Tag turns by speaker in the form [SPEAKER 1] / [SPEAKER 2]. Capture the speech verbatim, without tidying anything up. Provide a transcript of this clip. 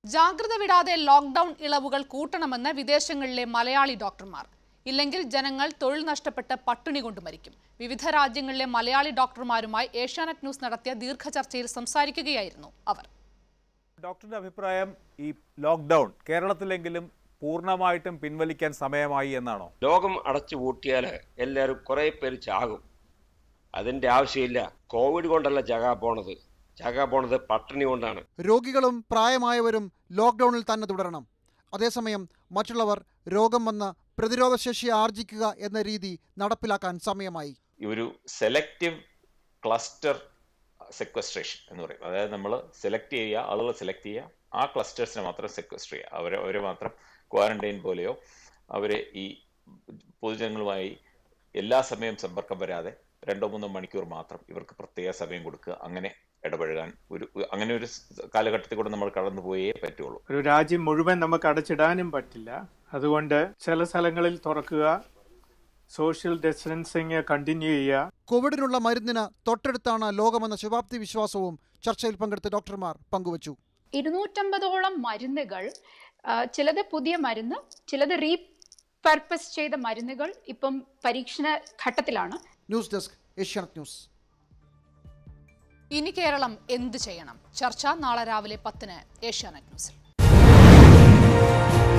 [SPEAKER 1] ജാഗ്രത വിടാതെ ലോക്ക്ഡൌൺ ഇളവുകൾ കൂട്ടണമെന്ന് വിദേശങ്ങളിലെ മലയാളി ഡോക്ടർമാർ. ഇല്ലെങ്കിൽ ജനങ്ങൾ തൊഴിൽ നഷ്ടപ്പെട്ട് പട്ടിണി കൊണ്ട് മരിക്കും. വിവിധ രാജ്യങ്ങളിലെ മലയാളി ഡോക്ടർമാരുമായി ഏഷ്യാനെറ്റ് ന്യൂസ് നടത്തിയ ദീർഘചർച്ചയിൽ സംസാരിക്കുകയായിരുന്നു അവർ.
[SPEAKER 2] ഡോക്ടറുടെ അഭിപ്രായം ഈ ലോക്ക്ഡൌൺ കേരളത്തിലെങ്കിലും പൂർണ്ണമായിട്ടും പിൻവലിക്കാൻ സമയമായി എന്നാണോ?
[SPEAKER 3] ലോകം അടച്ചു പൂട്ടിയാൽ എല്ലാവരും കുറെ പേര് ചാകും. അതിന്റെ ആവശ്യമില്ല. കോവിഡ് കൊണ്ടല്ല ചാകാൻ പോണത്, ചാകാൻ പോണത് പട്ടിണി കൊണ്ടാണ്.
[SPEAKER 4] രോഗികളും പ്രായമായവരും ലോക്ക്ഡൌണിൽ തന്നെ തുടരണം. അതേസമയം മറ്റുള്ളവർ രോഗം വന്ന് പ്രതിരോധശേഷി ആർജിക്കുക എന്ന രീതി നടപ്പിലാക്കാൻ സമയമായി.
[SPEAKER 5] ഒരു സെലക്റ്റീവ് ക്ലസ്റ്റർ സെക്വസ്ട്രേഷൻ എന്ന് പറയും. അതായത് നമ്മൾ സെലക്ട് ചെയ്യുക, ആളുകൾ സെലക്ട് ചെയ്യുക, ആ ക്ലസ്റ്റേഴ്സിനെ മാത്രം സെക്വസ്റ്റർ ചെയ്യുക. അവരെ അവരെ മാത്രം ക്വാറന്റൈൻ പോലെയോ അവരെ ഈ പൊതുജനങ്ങളുമായി എല്ലാ സമയം സമ്പർക്കം വരാതെ രണ്ടോ മൂന്നോ മണിക്കൂർ മാത്രം ഇവർക്ക് പ്രത്യേക സമയം കൊടുക്കുക. അങ്ങനെ ഇടപഴകാൻ ഒരു അങ്ങനെ ഒരു കാലഘട്ടത്തിൽ കൂടെ നമ്മൾ കടന്നുപോയേ പറ്റുള്ളൂ.
[SPEAKER 6] ഒരു രാജ്യം മുഴുവൻ നമുക്ക് അടച്ചിടാനും പറ്റില്ല. അതുകൊണ്ട് ചില സ്ഥലങ്ങളിൽ തുറക്കുക, സോഷ്യൽ ഡിസ്റ്റൻസിങ് കണ്ടിന്യൂ ചെയ്യുക.
[SPEAKER 4] കോവിഡിനുള്ള മരുന്നിന് തൊട്ടടുത്താണ് ലോകമെന്ന ശുഭാപ്തി വിശ്വാസവും ചർച്ചയിൽ പങ്കെടുത്ത ഡോക്ടർമാർ പങ്കുവച്ചു.
[SPEAKER 7] ഇരുന്നൂറ്റമ്പതോളം മരുന്നുകൾ, ചിലത് പുതിയ മരുന്ന്, ചിലത് റീപർപ്പസ് ചെയ്ത മരുന്നുകൾ ഇപ്പം പരീക്ഷണ ഘട്ടത്തിലാണ്.
[SPEAKER 4] News desk, Asianet news.
[SPEAKER 1] ഇനി കേരളം എന്ത് ചെയ്യണം? ചർച്ച നാളെ രാവിലെ പത്തിന് ഏഷ്യാനെറ്റ് ന്യൂസിൽ.